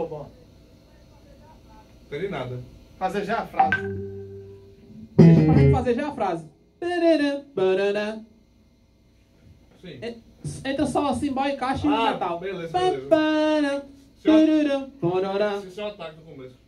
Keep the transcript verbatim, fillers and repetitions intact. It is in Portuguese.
bom. Entendi nada. Fazer já a frase. Deixa pra gente fazer já a frase. Sim. Entra só cimbal e caixa e Ah, metal. beleza, beleza. Beleza. Esse é o ataque do começo.